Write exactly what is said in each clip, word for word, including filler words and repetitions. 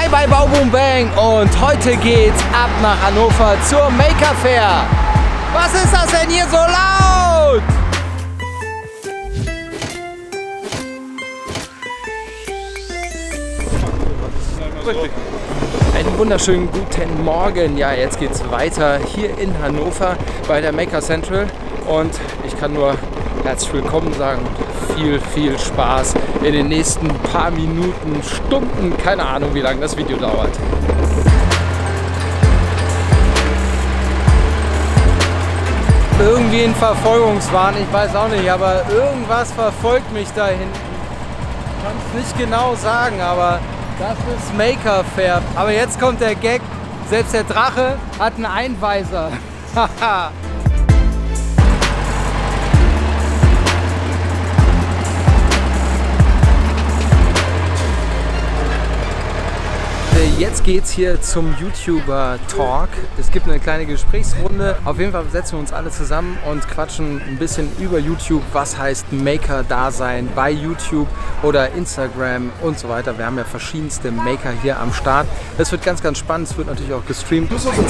Hi bei Bauboom Bang und heute geht's ab nach Hannover zur Maker Fair. Was ist das denn hier so laut? Einen wunderschönen guten Morgen. Ja, jetzt geht's weiter hier in Hannover bei der Maker Central und ich kann nur herzlich willkommen sagen und viel, viel Spaß in den nächsten paar Minuten, Stunden, keine Ahnung, wie lange das Video dauert. Irgendwie ein Verfolgungswahn, ich weiß auch nicht, aber irgendwas verfolgt mich da hinten. Ich kann es nicht genau sagen, aber das ist Maker Fair. Aber jetzt kommt der Gag, selbst der Drache hat einen Einweiser. Haha. Jetzt geht's hier zum YouTuber Talk. Es gibt eine kleine Gesprächsrunde. Auf jeden Fall setzen wir uns alle zusammen und quatschen ein bisschen über YouTube. Was heißt Maker-Dasein bei YouTube oder Instagram und so weiter. Wir haben ja verschiedenste Maker hier am Start. Das wird ganz, ganz spannend. Es wird natürlich auch gestreamt.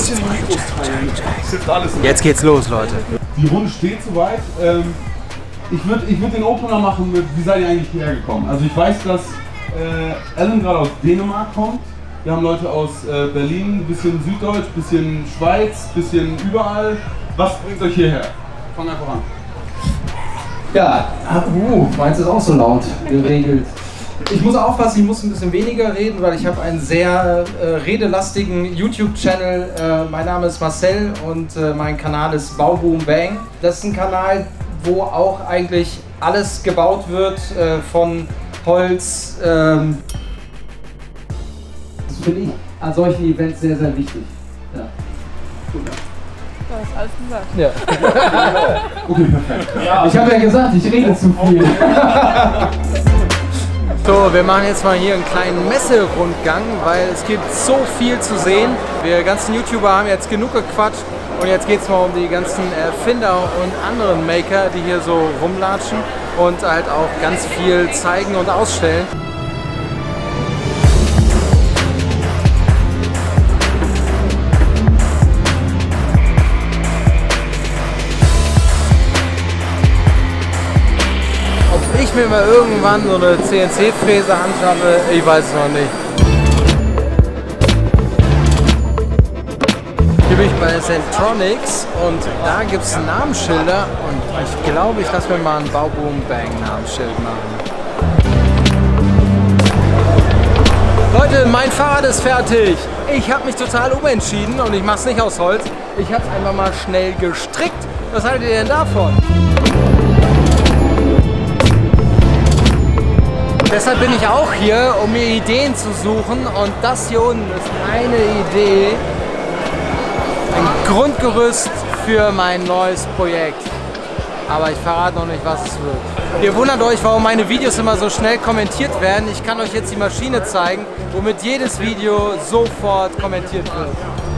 Jetzt geht's los, Leute. Die Runde steht soweit. Ähm, ich würde ich würd den Opener machen mit, wie seid ihr eigentlich hierher gekommen? Also ich weiß, dass äh, Alan gerade aus Dänemark kommt. Wir haben Leute aus äh, Berlin, ein bisschen Süddeutsch, ein bisschen Schweiz, ein bisschen überall. Was bringt euch hierher? Fang einfach an. Ja, uh, meins ist auch so laut geregelt. Ich muss aufpassen, ich muss ein bisschen weniger reden, weil ich habe einen sehr äh, redelastigen YouTube-Channel. Äh, mein Name ist Marcel und äh, mein Kanal ist Bauboom Bang. Das ist ein Kanal, wo auch eigentlich alles gebaut wird, äh, von Holz. Ähm, Das finde ich an solchen Events sehr, sehr wichtig. Ja. Gut, ja. Du hast alles gesagt. Ja. Okay, perfekt. Ja. Ich habe ja gesagt, ich rede zu viel. So, wir machen jetzt mal hier einen kleinen Messerundgang, weil es gibt so viel zu sehen. Wir ganzen YouTuber haben jetzt genug gequatscht und jetzt geht es mal um die ganzen Erfinder und anderen Maker, die hier so rumlatschen und halt auch ganz viel zeigen und ausstellen. Ich mir mal irgendwann so eine C N C-Fräse anschaffe, ich weiß es noch nicht. Hier bin ich bei Zentronics und da gibt es Namensschilder und ich glaube, ich lasse mir mal ein Bauboom Bang Namensschild machen. Leute, mein Fahrrad ist fertig. Ich habe mich total umentschieden und ich mache es nicht aus Holz. Ich habe es einfach mal schnell gestrickt. Was haltet ihr denn davon? Deshalb bin ich auch hier, um mir Ideen zu suchen und das hier unten ist eine Idee, ein Grundgerüst für mein neues Projekt. Aber ich verrate noch nicht, was es wird. Ihr wundert euch, warum meine Videos immer so schnell kommentiert werden. Ich kann euch jetzt die Maschine zeigen, womit jedes Video sofort kommentiert wird.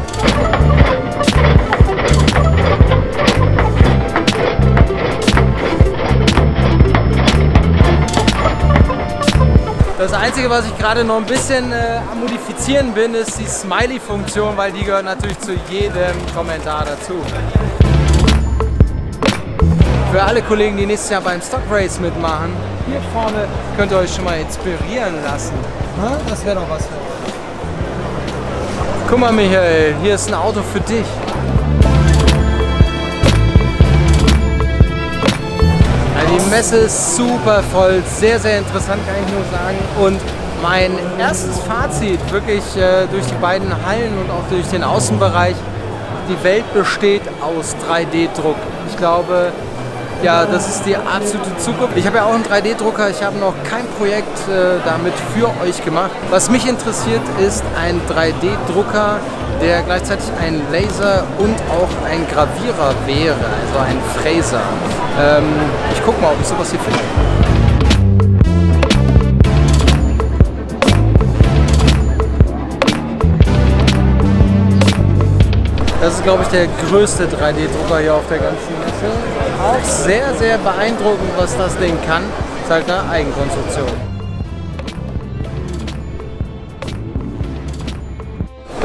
Das Einzige, was ich gerade noch ein bisschen äh, am Modifizieren bin, ist die Smiley-Funktion, weil die gehört natürlich zu jedem Kommentar dazu. Für alle Kollegen, die nächstes Jahr beim Stock Race mitmachen, hier vorne könnt ihr euch schon mal inspirieren lassen. Ha? Das wäre doch was für euch. Guck mal, Michael, hier ist ein Auto für dich. Die Messe ist super voll, sehr, sehr interessant, kann ich nur sagen. Und mein erstes Fazit, wirklich äh, durch die beiden Hallen und auch durch den Außenbereich, die Welt besteht aus drei D Druck. Ich glaube, ja, das ist die absolute Zukunft. Ich habe ja auch einen drei D Drucker, ich habe noch kein Projekt äh, damit für euch gemacht. Was mich interessiert, ist ein drei D Drucker, der gleichzeitig ein Laser und auch ein Gravierer wäre, also ein Fräser. Ähm, ich gucke mal, ob ich sowas hier finde. Das ist, glaube ich, der größte drei D Drucker hier auf der ganzen Messe. Auch sehr, sehr beeindruckend, was das Ding kann. Ist halt eine Eigenkonstruktion.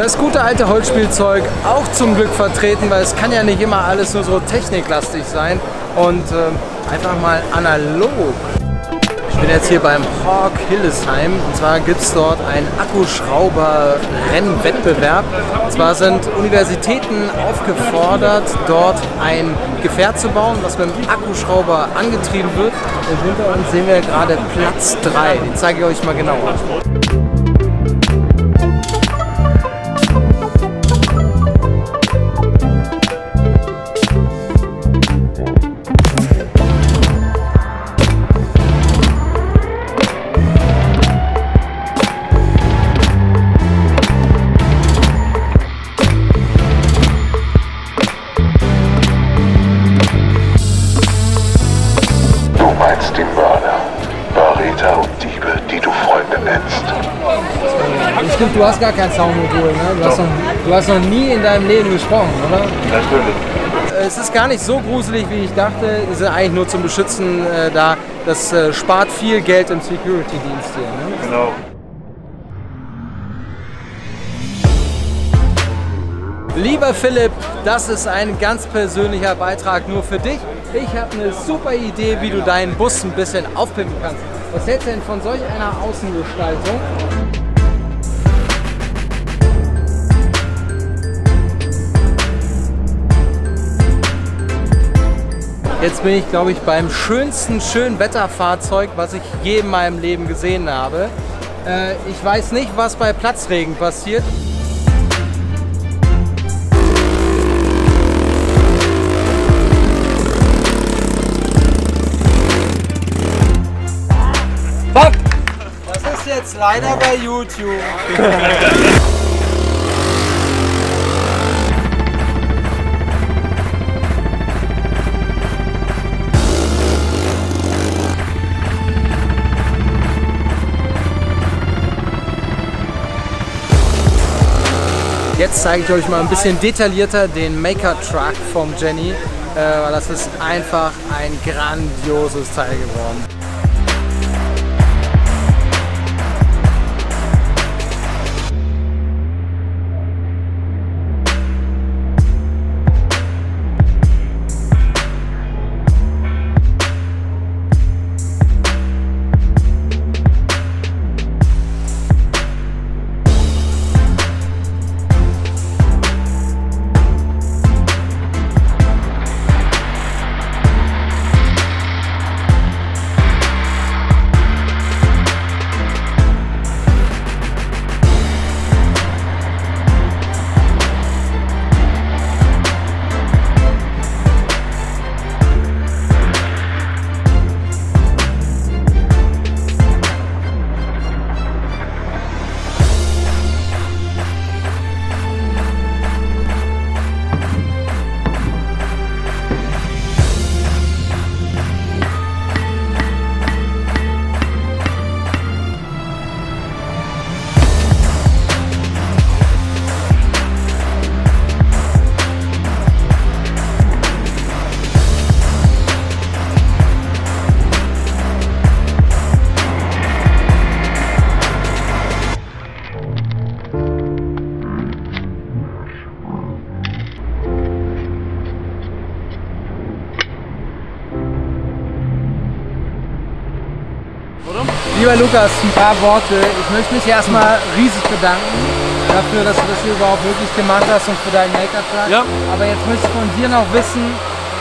Das gute alte Holzspielzeug auch zum Glück vertreten, weil es kann ja nicht immer alles nur so techniklastig sein und äh, einfach mal analog. Ich bin jetzt hier beim Hawk Hillesheim und zwar gibt es dort einen Akkuschrauber-Rennwettbewerb. Und zwar sind Universitäten aufgefordert, dort ein Gefährt zu bauen, was mit dem Akkuschrauber angetrieben wird. Und hinter uns sehen wir gerade Platz drei. Den zeige ich euch mal genauer. Die Mörder, Verräter und Diebe, die du Freunde nennst. Ich glaube, du hast gar kein Soundmodul, ne? Du hast, noch, du hast noch nie in deinem Leben gesprochen, oder? Natürlich. Es ist gar nicht so gruselig, wie ich dachte. Die sind eigentlich nur zum Beschützen äh, da. Das äh, spart viel Geld im Security-Dienst hier. Ne? Genau. Lieber Philipp, das ist ein ganz persönlicher Beitrag nur für dich. Ich habe eine super Idee, wie du deinen Bus ein bisschen aufpimpen kannst. Was hältst du denn von solch einer Außengestaltung? Jetzt bin ich, glaube ich, beim schönsten Schönwetterfahrzeug, was ich je in meinem Leben gesehen habe. Äh, ich weiß nicht, was bei Platzregen passiert. Fuck! Das ist jetzt leider bei YouTube. Jetzt zeige ich euch mal ein bisschen detaillierter den Maker Truck vom Jenny, äh, weil das ist einfach ein grandioses Teil geworden. Lieber Lukas, ein paar Worte. Ich möchte mich erstmal riesig bedanken dafür, dass du das hier überhaupt wirklich gemacht hast und für deinen Maker-Truck. Ja. Aber jetzt möchte ich von dir noch wissen,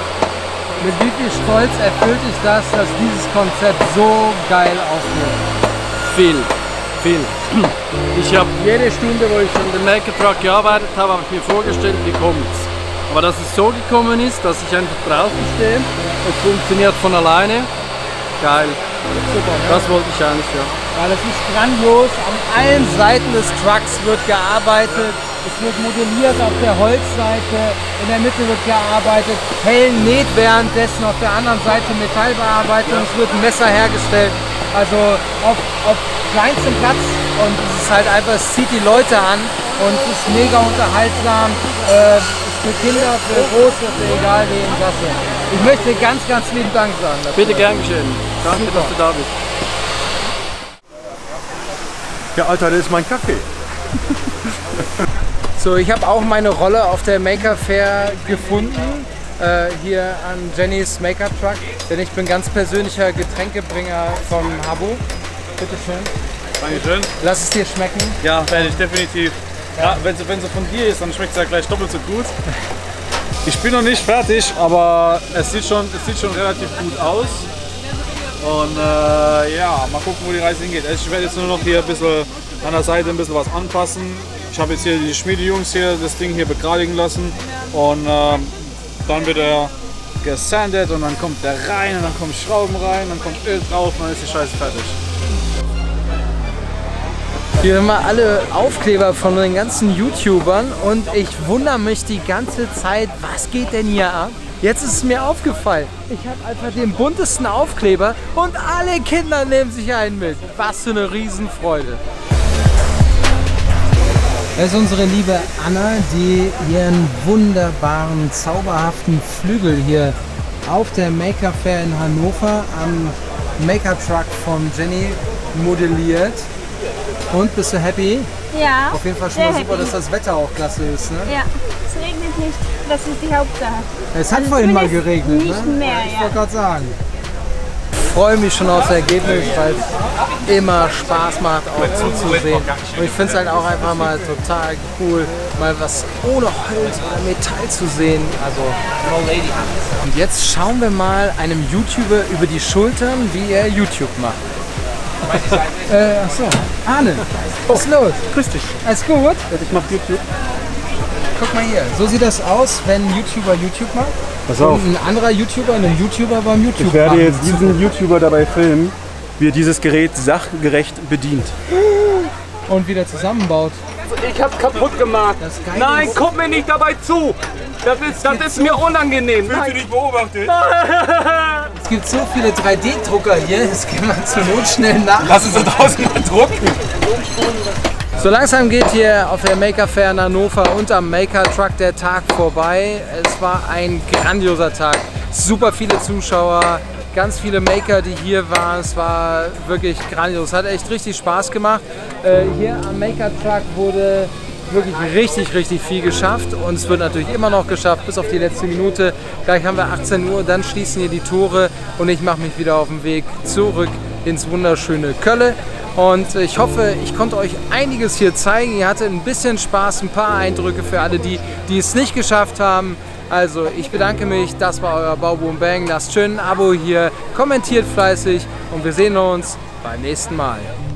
mit wie viel Stolz erfüllt dich das, dass dieses Konzept so geil aufgeht? Viel, viel. Ich habe jede Stunde, wo ich an dem Maker-Truck gearbeitet habe, habe ich mir vorgestellt, wie kommt es. Aber dass es so gekommen ist, dass ich einfach draußen stehe, es funktioniert von alleine, geil. Super, ne? Das wollte ich eigentlich, ja. Ja, das ist grandios. An allen Seiten des Trucks wird gearbeitet. Es wird modelliert auf der Holzseite. In der Mitte wird gearbeitet. Hellen näht währenddessen auf der anderen Seite Metallbearbeitung. Ja. Es wird ein Messer hergestellt. Also auf, auf kleinstem Platz. Und es ist halt einfach, es zieht die Leute an. Und es ist mega unterhaltsam. Äh, ist für Kinder, für Große, für egal wen, klasse. Ich möchte ganz, ganz lieben Dank sagen dafür. Bitte gern geschehen. Danke, Super. dass du da bist. Ja, Alter, das ist mein Kaffee. So, ich habe auch meine Rolle auf der Maker Fair gefunden, äh, hier an Jennys Maker Truck, denn ich bin ganz persönlicher Getränkebringer vom Habbo. Bitte schön. Dankeschön. Lass es dir schmecken. Ja, werde ich definitiv. Ja, wenn sie, wenn sie von dir ist, dann schmeckt es ja gleich doppelt so gut. Ich bin noch nicht fertig, aber es sieht schon, es sieht schon relativ gut aus. Und äh, ja, mal gucken, wo die Reise hingeht. Also ich werde jetzt nur noch hier ein bisschen an der Seite ein bisschen was anpassen. Ich habe jetzt hier die Schmiedejungs hier das Ding hier begradigen lassen und äh, dann wird er gesandet und dann kommt der rein und dann kommen Schrauben rein, dann kommt Öl drauf und dann ist die Scheiße fertig. Hier haben wir alle Aufkleber von den ganzen YouTubern und ich wundere mich die ganze Zeit, was geht denn hier ab? Jetzt ist es mir aufgefallen, ich habe einfach den buntesten Aufkleber und alle Kinder nehmen sich einen mit. Was für eine Riesenfreude. Das ist unsere liebe Anna, die ihren wunderbaren, zauberhaften Flügel hier auf der Maker Fair in Hannover am Maker Truck von Jenny modelliert. Und, bist du happy? Ja. Auf jeden Fall schon mal super, happy. dass das Wetter auch klasse ist, ne? Ja, es regnet nicht. Das ist die Hauptsache. Es hat Also vorhin mal zumindest geregnet, nicht ne? mehr, Ich ja. wollte gerade sagen. Ich freue mich schon aufs Ergebnis, weil es immer Spaß macht, auch zuzusehen. Und ich finde es halt auch einfach mal total cool, mal was ohne Holz oder Metall zu sehen. Also, und jetzt schauen wir mal einem YouTuber über die Schultern, wie er YouTube macht. äh, achso, Arne, was ist los? Grüß dich. Alles gut? Ich mach YouTube. Guck mal hier, so sieht das aus, wenn ein YouTuber YouTube macht. Pass auf. Und ein anderer YouTuber, ein YouTuber beim YouTube Ich werde machen. jetzt diesen YouTuber dabei filmen, wie er dieses Gerät sachgerecht bedient. Und wieder zusammenbaut. Ich hab's kaputt gemacht. Das Geile Nein, ist, guck mir nicht dabei zu. Das ist, das ist mir unangenehm. Fühlst du dich beobachtet? es gibt so viele drei D Drucker hier, das kann man zur Not schnell nach. Lass uns da draußen mal drucken. So langsam geht hier auf der Maker Fair in Hannover und am Maker Truck der Tag vorbei. Es war ein grandioser Tag. Super viele Zuschauer, ganz viele Maker, die hier waren. Es war wirklich grandios. Hat echt richtig Spaß gemacht. Äh, hier am Maker Truck wurde wirklich richtig, richtig viel geschafft und es wird natürlich immer noch geschafft bis auf die letzte Minute. Gleich haben wir achtzehn Uhr, dann schließen hier die Tore und ich mache mich wieder auf den Weg zurück ins wunderschöne Kölle. Und ich hoffe, ich konnte euch einiges hier zeigen. Ihr hattet ein bisschen Spaß, ein paar Eindrücke für alle die, die es nicht geschafft haben. Also ich bedanke mich, das war euer Bau Boom Bang. Lasst schön ein Abo hier, kommentiert fleißig und wir sehen uns beim nächsten Mal.